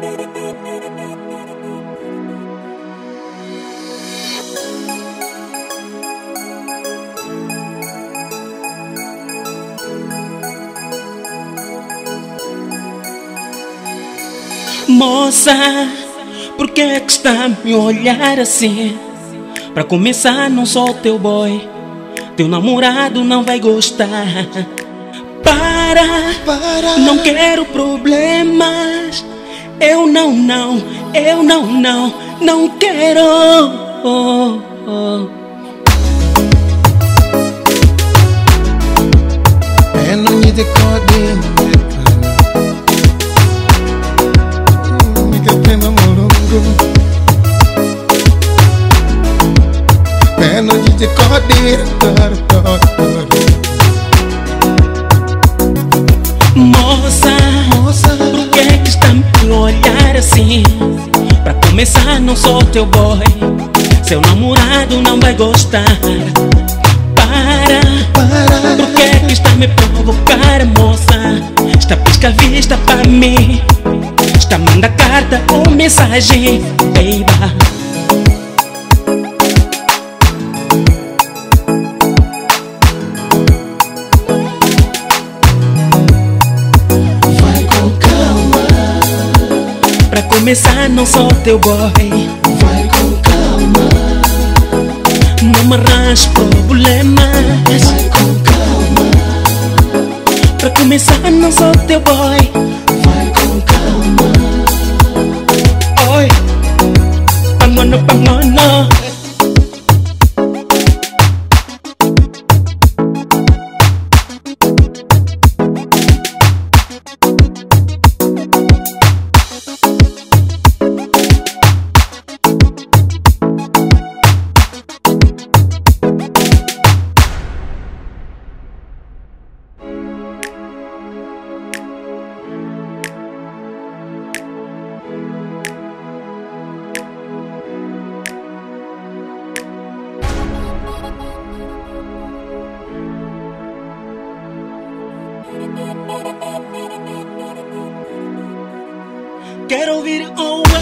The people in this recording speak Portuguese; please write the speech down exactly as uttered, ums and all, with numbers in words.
Moça, por que é que está a me olhar assim? Pra começar, não sou teu boy, teu namorado não vai gostar. Para, Para. Não quero problemas. Eu não, não, eu não, não, não quero. Oh, oh. É no need de codinha. Pena de cordeiro. Moça, Moça, por que é que está a me olhar assim? Pra começar, não sou teu boy, seu namorado não vai gostar. Para, para. por que é que está a me provocar, moça? Está pisca a vista pra mim, está manda carta ou mensagem, baby. Pra começar, não sou teu boy, Vai com calma. não me arranjes problemas. Vai com calma. Pra começar, não sou teu boy. Vai com calma. Oi, pangono, pangono. Quero ouvir oh